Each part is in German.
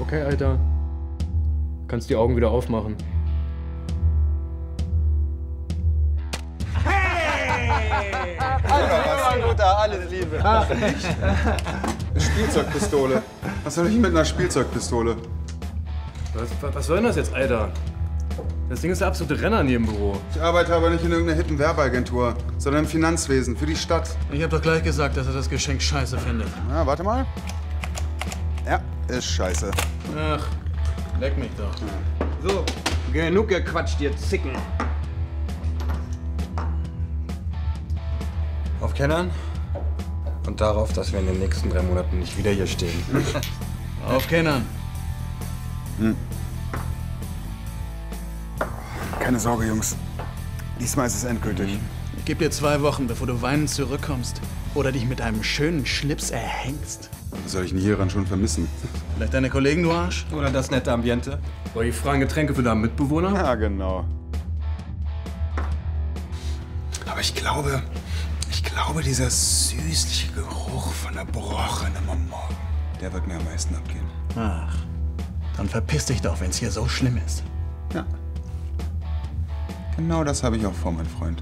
Okay, Alter. Kannst die Augen wieder aufmachen. Hey! Alter, guter, alles Liebe. Ach, nicht? Spielzeugpistole. Was soll ich mit einer Spielzeugpistole? Was soll denn das jetzt, Alter? Das Ding ist der absolute Renner in jedem Büro. Ich arbeite aber nicht in irgendeiner hippen Werbeagentur, sondern im Finanzwesen, für die Stadt. Ich hab doch gleich gesagt, dass er das Geschenk scheiße findet. Na, warte mal. Ja, ist scheiße. Ach, leck mich doch. So, genug gequatscht, ihr Zicken. Auf Kennern und darauf, dass wir in den nächsten 3 Monaten nicht wieder hier stehen. Auf Kennern. Keine Sorge, Jungs. Diesmal ist es endgültig. Ich gebe dir 2 Wochen, bevor du weinend zurückkommst. Oder dich mit einem schönen Schlips erhängst. Was soll ich denn hieran schon vermissen? Vielleicht deine Kollegen, du Arsch? Oder das nette Ambiente. Soll ich fragen, Getränke für deinen Mitbewohner? Ja, genau. Aber ich glaube, dieser süßliche Geruch von Erbrochenem am Morgen, der wird mir am meisten abgehen. Ach, dann verpiss dich doch, wenn's hier so schlimm ist. Ja. Genau das habe ich auch vor, mein Freund.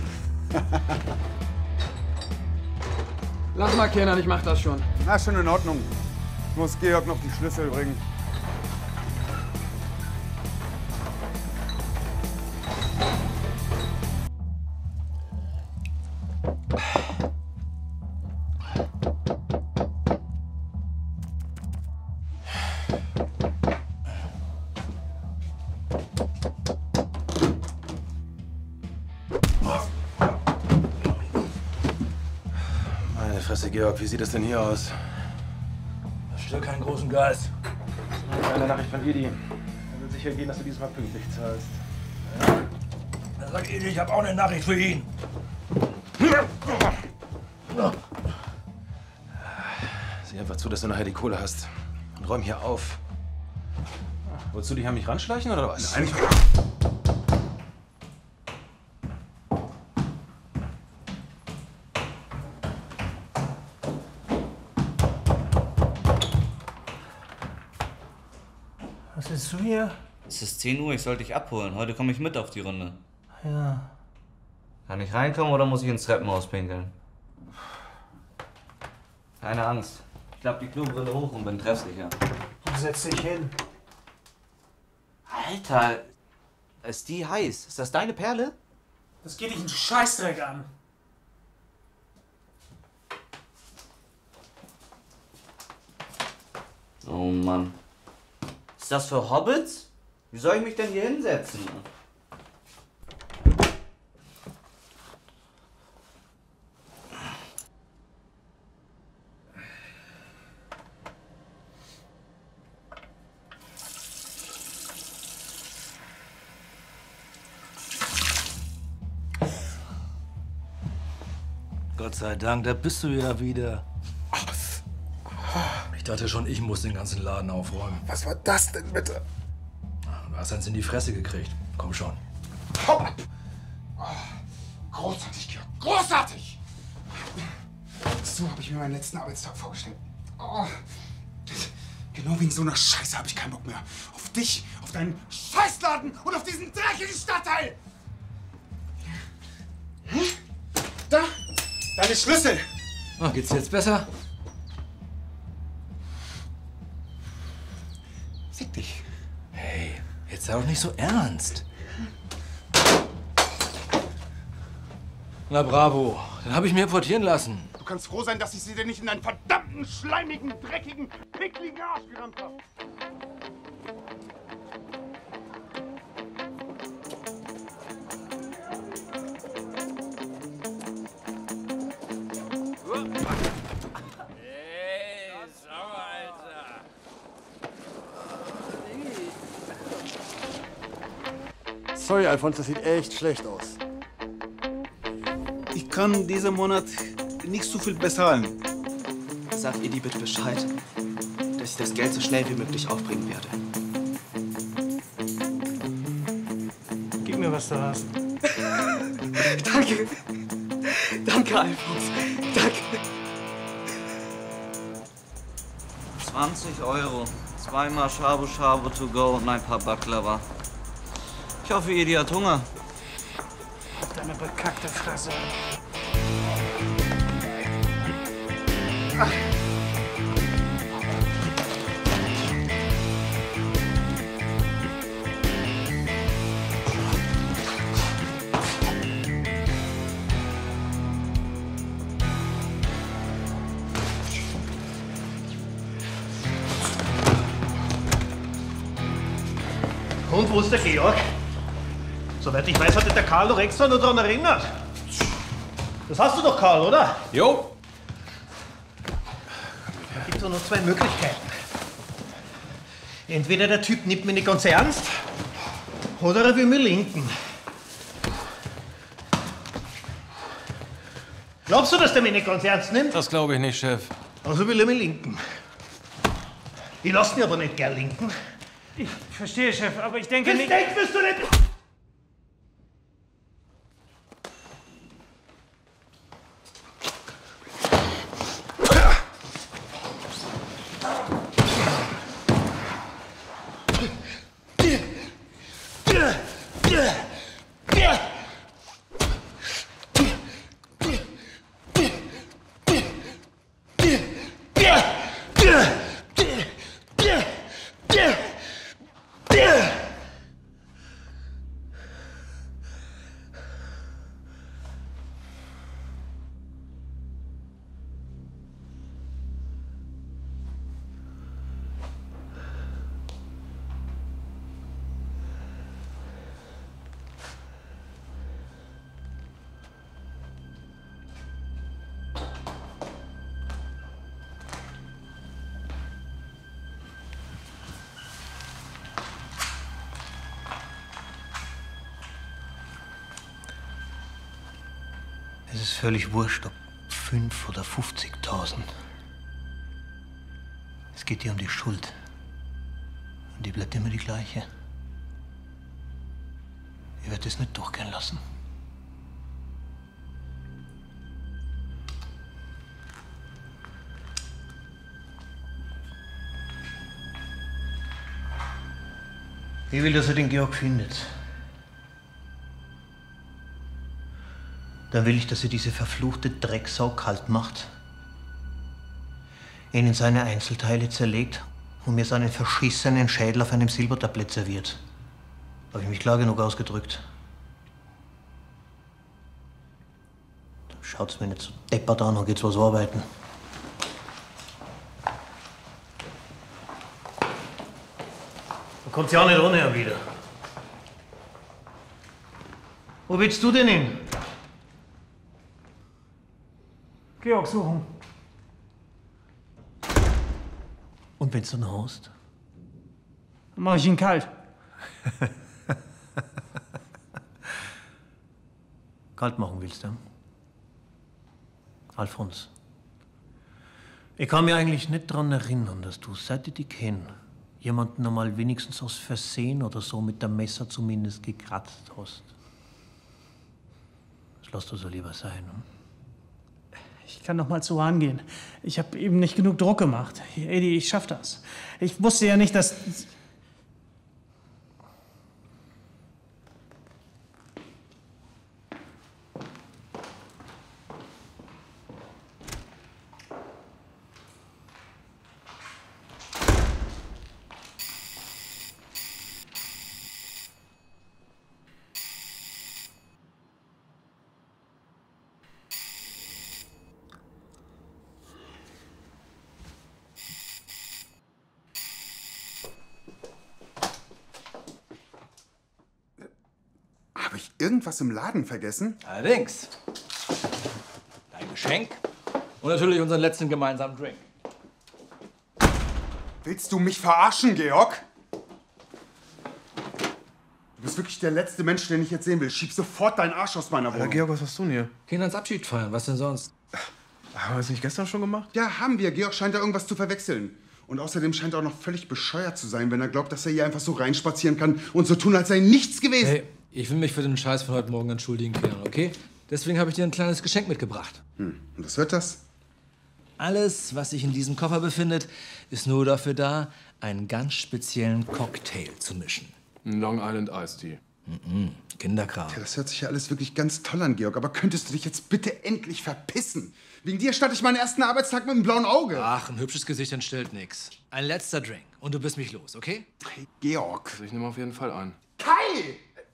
Lass mal, Kenan, ich mach das schon. Na, schon in Ordnung. Ich muss Georg noch die Schlüssel bringen. Meine Fresse, Georg, wie sieht es denn hier aus? Stell keinen großen Geist. Eine Nachricht von Edi. Er will sicher gehen, dass du diesmal pünktlich zahlst. Dann sag Edi, ich habe auch eine Nachricht für ihn. Sieh einfach zu, dass du nachher die Kohle hast. Und räum hier auf. Wolltest du dich an mich ranschleichen oder was? Eigentlich. Was willst du hier? Es ist 10 Uhr, ich sollte dich abholen. Heute komme ich mit auf die Runde. Ja. Kann ich reinkommen oder muss ich ins Treppenhaus pinkeln? Keine Angst. Ich klapp die Klobrille hoch und bin treffsicher. Setz dich hin. Alter, ist die heiß? Ist das deine Perle? Das geht dich einen Scheißdreck an. Oh Mann. Ist das für Hobbits? Wie soll ich mich denn hier hinsetzen? Gott sei Dank, da bist du ja wieder. Ich dachte schon, ich muss den ganzen Laden aufräumen. Was war das denn bitte? Du hast eins in die Fresse gekriegt. Komm schon. Hau ab! Oh, großartig, Georg. Großartig! So habe ich mir meinen letzten Arbeitstag vorgestellt. Oh, genau wegen so einer Scheiße habe ich keinen Bock mehr. Auf dich, auf deinen Scheißladen und auf diesen dreckigen Stadtteil! Hm? Da! Deine Schlüssel! Oh, geht's dir jetzt besser? Fick dich. Hey, jetzt sei doch nicht so ernst. Na bravo, dann habe ich mir importieren lassen. Du kannst froh sein, dass ich sie dir nicht in deinen verdammten, schleimigen, dreckigen, pickligen Arsch gerammt habe. Sorry, Alfons, das sieht echt schlecht aus. Ich kann diesen Monat nicht so viel bezahlen. Sag Edi bitte Bescheid, dass ich das Geld so schnell wie möglich aufbringen werde. Gib mir, was du hast. Danke. Danke, Alfons. Danke. 20 Euro. Zweimal Shabu Shabu to go und ein paar Baklava. Ich hoffe, Edi hat Hunger. Deine bekackte Fresse. Und wo ist der Georg? Soweit ich weiß, hat der Karl doch extra nur daran erinnert. Das hast du doch, Karl, oder? Jo. Da gibt es doch noch zwei Möglichkeiten. Entweder der Typ nimmt mich nicht ganz ernst, oder er will mich linken. Glaubst du, dass der mich nicht ganz ernst nimmt? Das glaube ich nicht, Chef. Also will er mich linken. Ich lass mich aber nicht gern linken. Ich verstehe, Chef, aber ich denke nicht... Das wirst du nicht... Es ist völlig wurscht, ob 5 oder 50.000. Es geht dir um die Schuld. Und die bleibt immer die gleiche. Ich werde das nicht durchgehen lassen. Ich will, dass er den Georg findet. Dann will ich, dass er diese verfluchte Drecksau kalt macht, ihn in seine Einzelteile zerlegt und mir seinen verschissenen Schädel auf einem Silbertablett serviert. Habe ich mich klar genug ausgedrückt? Dann schaut's mir nicht so deppert an und geht's was arbeiten. Du kommst ja auch nicht ohne wieder. Wo willst du denn hin? Georg suchen. Und wenn's dann haust? Dann mach ich ihn kalt. Kalt machen willst du? Alfons, ich kann mich eigentlich nicht daran erinnern, dass du, seit ich dich kenne, jemanden einmal wenigstens aus Versehen oder so mit dem Messer zumindest gekratzt hast. Das lass du so lieber sein. Hm? Ich kann noch mal zu Hahn gehen. Ich habe eben nicht genug Druck gemacht. Edi, ich schaff das. Ich wusste ja nicht, dass... Habe ich irgendwas im Laden vergessen? Allerdings. Dein Geschenk und natürlich unseren letzten gemeinsamen Drink. Willst du mich verarschen, Georg? Du bist wirklich der letzte Mensch, den ich jetzt sehen will. Schieb sofort deinen Arsch aus meiner Wohnung. Georg, was hast du denn hier? Kinders Abschied feiern, was denn sonst? Haben wir das nicht gestern schon gemacht? Ja, haben wir. Georg scheint da irgendwas zu verwechseln. Und außerdem scheint er auch noch völlig bescheuert zu sein, wenn er glaubt, dass er hier einfach so reinspazieren kann und so tun, als sei nichts gewesen. Hey, ich will mich für den Scheiß von heute Morgen entschuldigen, Kindern, okay? Deswegen habe ich dir ein kleines Geschenk mitgebracht. Und was wird das? Alles, was sich in diesem Koffer befindet, ist nur dafür da, einen ganz speziellen Cocktail zu mischen. Ein Long Island Iced Tea. Kinderkram. Ja, das hört sich ja alles wirklich ganz toll an, Georg. Aber könntest du dich jetzt bitte endlich verpissen? Wegen dir starte ich meinen ersten Arbeitstag mit einem blauen Auge. Ach, ein hübsches Gesicht entstellt nix. Ein letzter Drink und du bist mich los, okay? Hey, Georg. Also ich nehme auf jeden Fall an. Kai!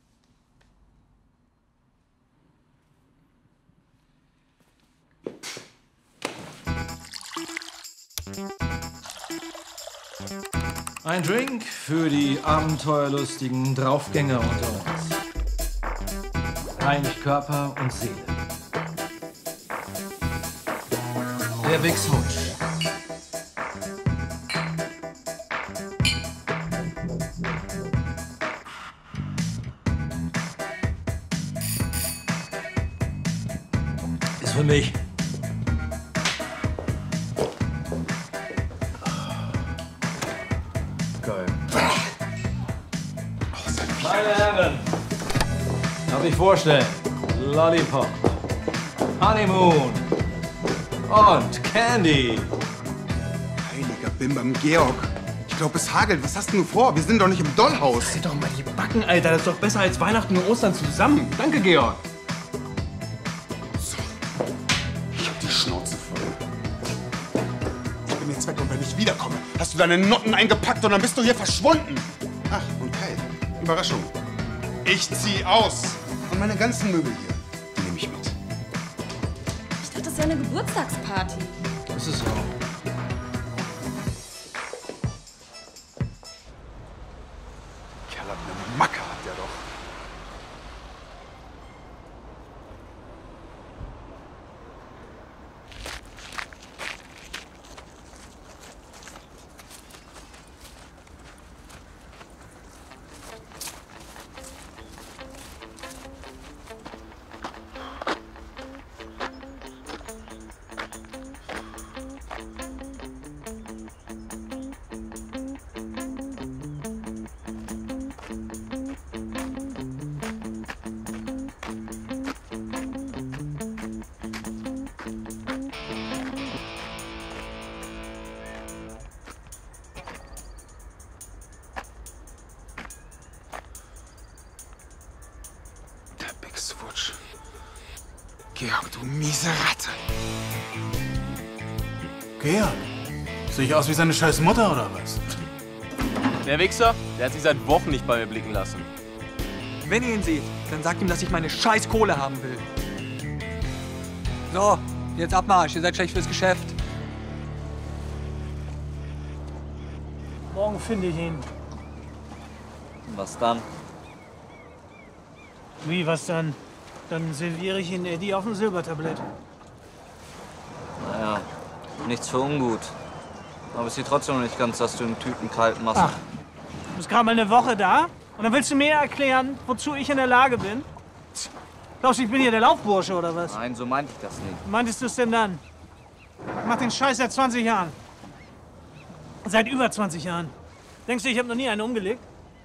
Ein Drink für die abenteuerlustigen Draufgänger unter uns. Reinigt Körper und Seele. Der Big Switch. Ist für mich. Geil. Meine Herren, darf ich vorstellen? Lollipop, Honeymoon und Candy. Heiliger Bimbam, Georg. Ich glaube, es hagelt. Was hast du vor? Wir sind doch nicht im Dollhaus. Halt doch mal die Backen, Alter. Das ist doch besser als Weihnachten und Ostern zusammen. Danke, Georg. So. Ich hab die Schnauze voll. Ich bin jetzt weg und wenn ich wiederkomme, hast du deine Noten eingepackt und dann bist du hier verschwunden. Ach, und Kai. Überraschung. Ich zieh aus. Und meine ganzen Möbel hier, die nehme ich mit. Ich dachte, das wäre eine Geburtstagsparty. Das ist auch. Kerl hat eine Macke, hat der doch. Switch. Georg, du miese Ratte. Georg? Sehe ich aus wie seine scheiß Mutter oder was? Der Wichser, der hat sich seit Wochen nicht bei mir blicken lassen. Wenn ihr ihn seht, dann sagt ihm, dass ich meine scheiß Kohle haben will. So, jetzt Abmarsch, ihr seid schlecht fürs Geschäft. Morgen finde ich ihn. Was dann? Wie, was dann? Dann serviere ich ihn Eddie auf dem Silbertablett. Naja, nichts für ungut. Aber ich sehe trotzdem noch nicht ganz, dass du den Typen kalt machst. Ach, du bist gerade mal eine Woche da und dann willst du mir erklären, wozu ich in der Lage bin? Glaubst du, ich bin hier der Laufbursche oder was? Nein, so meinte ich das nicht. Wie meintest du es denn dann? Ich mach den Scheiß seit 20 Jahren. Seit über 20 Jahren. Denkst du, ich habe noch nie einen umgelegt?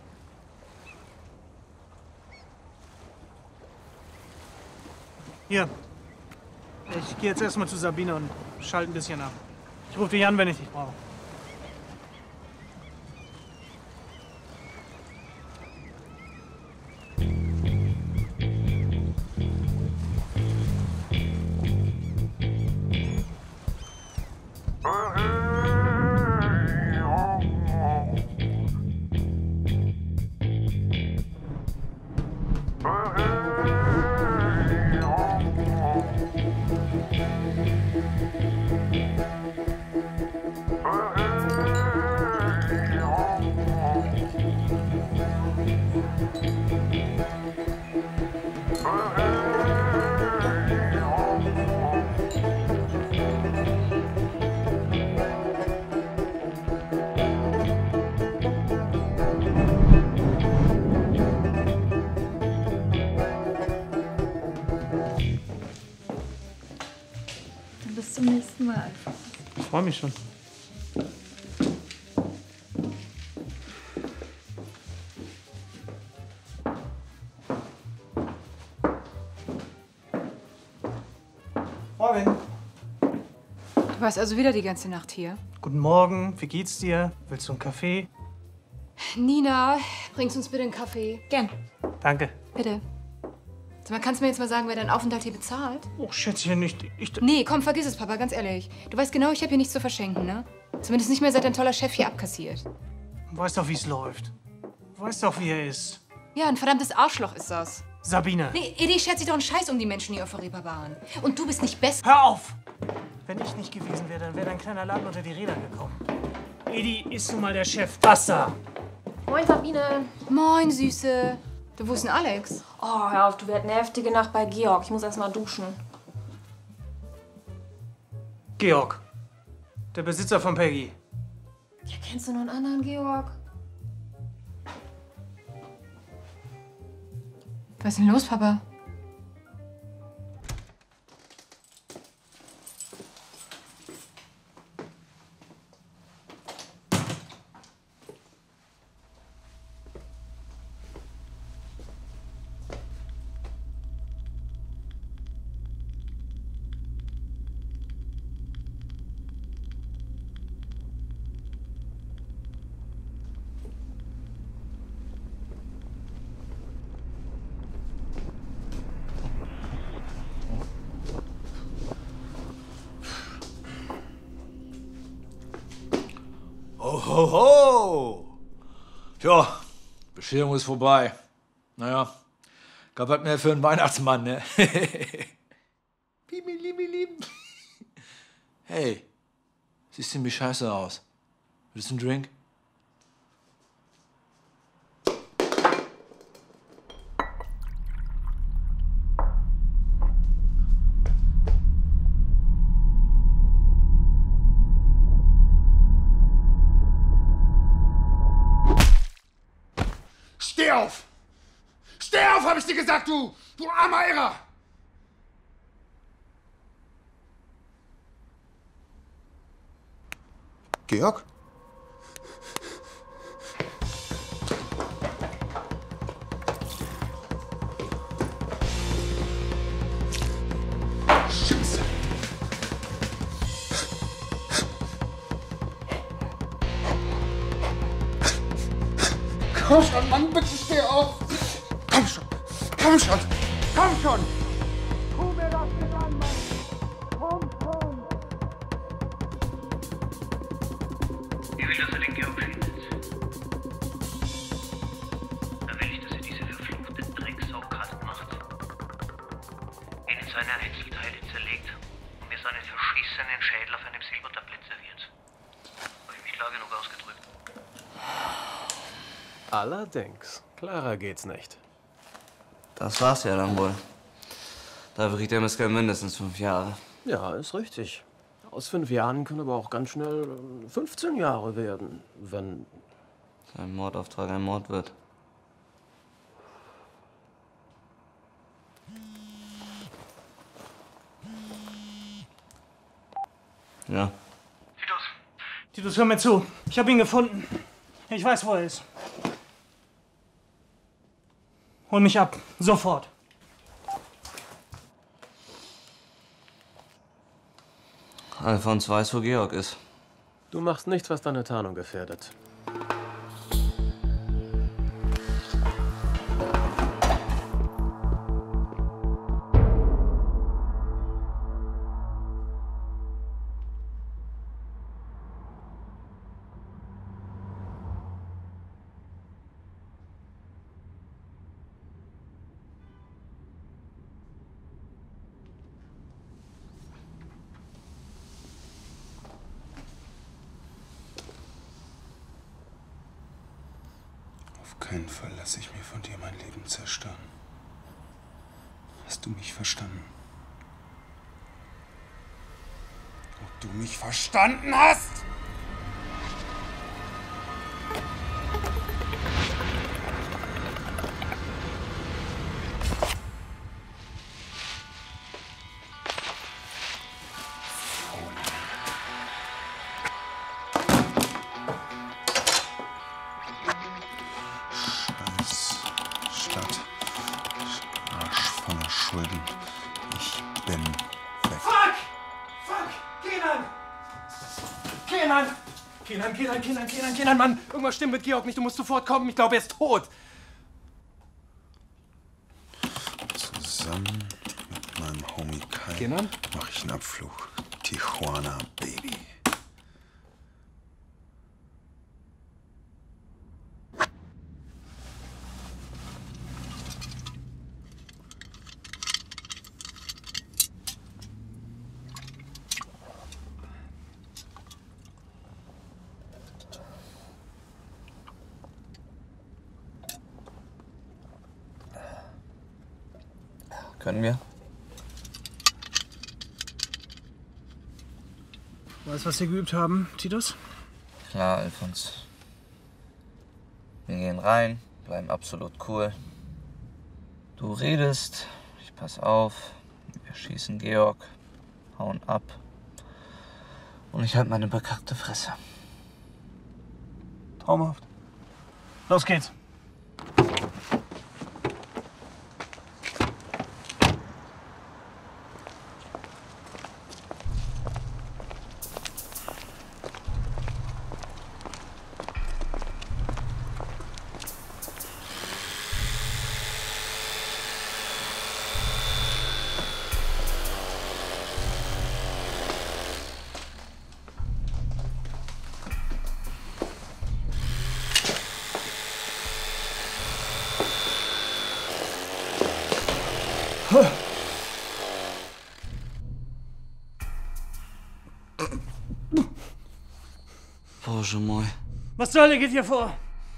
Hier. Ich gehe jetzt erstmal zu Sabine und schalte ein bisschen ab. Ich rufe dich an, wenn ich dich brauche. Bis zum nächsten Mal. Ich freue mich schon. Du warst also wieder die ganze Nacht hier? Guten Morgen, wie geht's dir? Willst du einen Kaffee? Nina, bringst uns bitte einen Kaffee. Gern. Danke. Bitte. Sag mal, kannst du mir jetzt mal sagen, wer deinen Aufenthalt hier bezahlt? Oh, Schätzchen, nicht. Nee, komm, vergiss es, Papa, ganz ehrlich. Du weißt genau, ich habe hier nichts zu verschenken, ne? Zumindest nicht mehr, seit dein toller Chef hier abkassiert. Du weißt doch, wie es läuft. Du weißt doch, wie er ist. Ja, ein verdammtes Arschloch ist das. Sabine. Nee, Edi schert sich doch einen Scheiß um die Menschen hier auf der Reeperbahn. Und du bist nicht besser. Hör auf! Wenn ich nicht gewesen wäre, dann wäre dein kleiner Laden unter die Räder gekommen. Edi ist nun mal der Chef. Basta! Moin, Sabine. Moin, Süße. Du, wo ist denn Alex? Oh, hör auf, du wirst eine heftige Nacht bei Georg. Ich muss erst mal duschen. Georg. Der Besitzer von Peggy. Ja, kennst du noch einen anderen Georg? Was ist denn los, Papa? Ho, ho, ho! Tja, Bescherung ist vorbei. Naja, gab halt mehr für einen Weihnachtsmann, ne? Hey, siehst ziemlich scheiße aus. Willst du einen Drink? Steh auf! Steh auf, hab ich dir gesagt, du armer Irrer! Georg? Scheiße! Komm schon, Mann, bitte steh auf! Komm schon! Komm schon! Komm schon! Tu mir das nicht an, Mann! Komm schon! Ich will, dass er den Georg findet. Dann will ich, dass er diese verfluchte Drecksau kalt macht. Ihn in seine Einzelteile zerlegt und mir seinen verschissenen Schädel auf einem Silbertablett serviert. Habe ich mich klar genug ausgedrückt? Allerdings. Klarer geht's nicht. Das war's ja dann wohl. Dafür kriegt der Miskel mindestens 5 Jahre. Ja, ist richtig. Aus 5 Jahren können aber auch ganz schnell 15 Jahre werden, wenn sein Mordauftrag ein Mord wird. Ja. Titus, hör mir zu. Ich habe ihn gefunden. Ich weiß, wo er ist. Hol mich ab. Sofort. Alfons weiß, wo Georg ist. du machst nichts, was deine Tarnung gefährdet. Auf keinen Fall lasse ich mir von dir mein Leben zerstören. Hast du mich verstanden? Ob du mich verstanden hast? Stadt. Arsch voller Schulden. Ich bin weg. Fuck! Fuck! Kenan! Kenan! Kenan, Mann! Irgendwas stimmt mit Georg nicht, du musst sofort kommen. Ich glaube, er ist tot. Zusammen mit meinem Homie Kai Kenan? mache ich einen Abflug. Tijuana, Baby. Können wir? Weißt du, was wir geübt haben, Titus? Klar, Alfons. Wir gehen rein, bleiben absolut cool. Du redest, ich pass auf, wir schießen Georg, hauen ab. Und ich halte meine bekackte Fresse. Traumhaft. Los geht's. Boże mój. Was zur Hölle geht hier vor?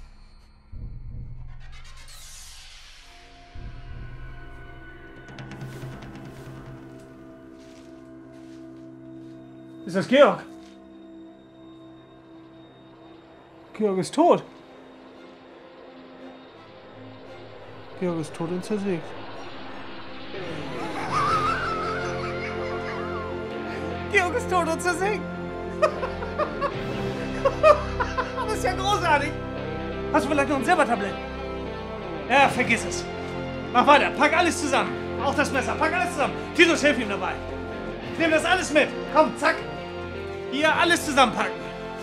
Ist das Georg? Georg ist tot. Georg ist tot und zersägt. Georg ist tot und zersägt. Das ist ja großartig. Hast du vielleicht noch ein Silbertablett? Ja, vergiss es. Mach weiter. Pack alles zusammen. Auch das Messer. Pack alles zusammen. Titus, hilf ihm dabei. Nimm das alles mit. Komm, zack. Hier alles zusammenpacken.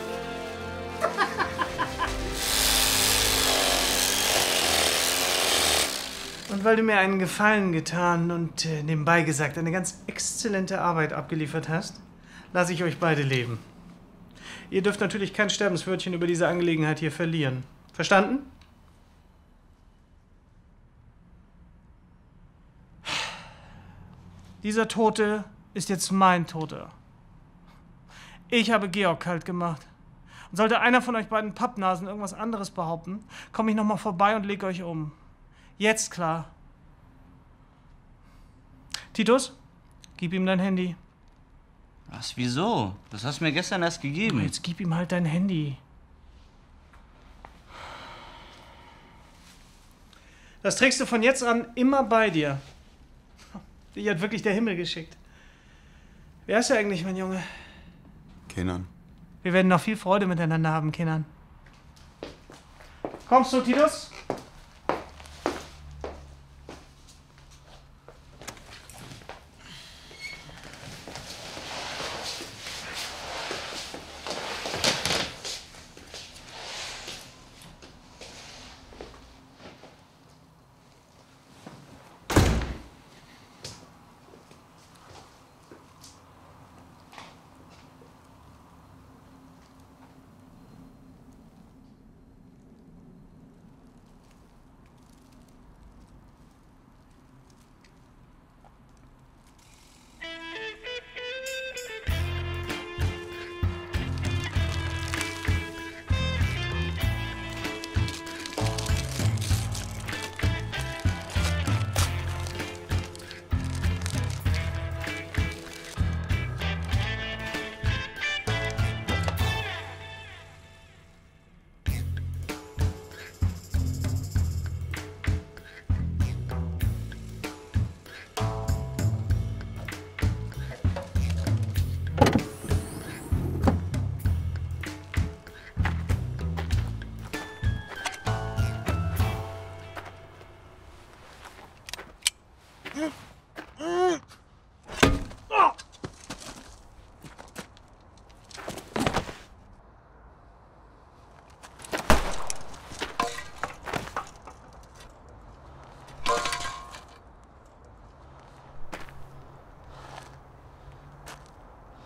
Und weil du mir einen Gefallen getan und nebenbei gesagt eine ganz exzellente Arbeit abgeliefert hast, lasse ich euch beide leben. Ihr dürft natürlich kein Sterbenswörtchen über diese Angelegenheit hier verlieren. Verstanden? Dieser Tote ist jetzt mein Toter. Ich habe Georg kalt gemacht. Und sollte einer von euch beiden Pappnasen irgendwas anderes behaupten, komme ich nochmal vorbei und lege euch um. Jetzt klar. Titus, gib ihm dein Handy. Was, wieso? Das hast du mir gestern erst gegeben. Jetzt gib ihm halt dein Handy. Das trägst du von jetzt an immer bei dir. Dich hat wirklich der Himmel geschickt. Wer ist er eigentlich, mein Junge? Kenan. Wir werden noch viel Freude miteinander haben, Kenan. Kommst du, Titus?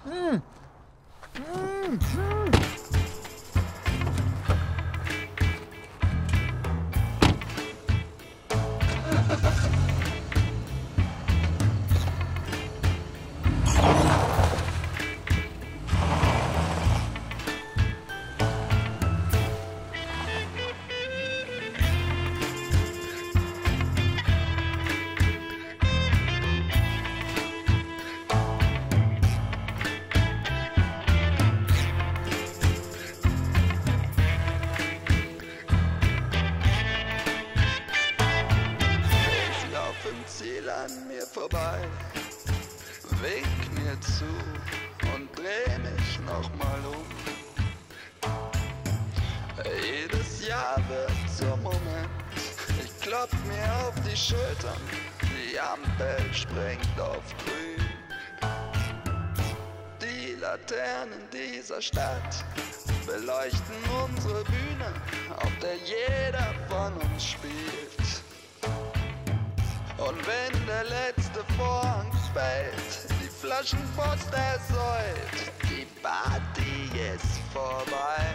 Ziel an mir vorbei, wink mir zu und dreh mich nochmal um. Jedes Jahr wird zum Moment, ich klopf mir auf die Schultern, die Ampel springt auf grün. Die Laternen dieser Stadt beleuchten unsere Bühne, auf der jeder von uns spielt. Und wenn der letzte Vorhang fällt, die Flaschenpost ersäuft, die Party ist vorbei.